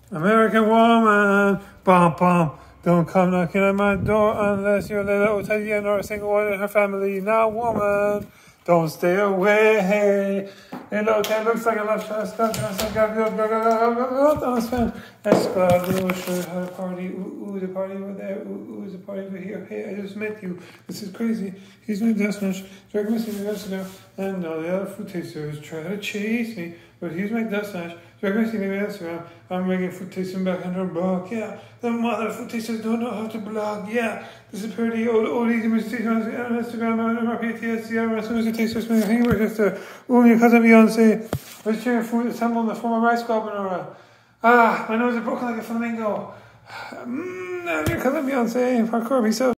American woman, bum bum. Don't come knocking on my door unless you're a little Italian or a single one in her family. Now, woman, don't stay away. It looks like a love shot. Should have a party. Ooh, the party over there. Ooh, the party over here. Hey, I just met you. This is crazy. He's my death smash. Drag me ago, and all the other food tasters try to chase me, but he's my death smash. Drag me Instagram. I'm making food tasting back in her blog. Yeah, the mother food tasters don't know how to blog. Yeah, this is pretty old easy mistake on Instagram. I'm PTSD. As soon as it tastes my hangover sister. Ooh, your cousin Beyonce. Vegetarian food assembled in the form of rice carbonara. My nose is broken like a flamingo. Your cousin Beyonce. Parkour, peace out.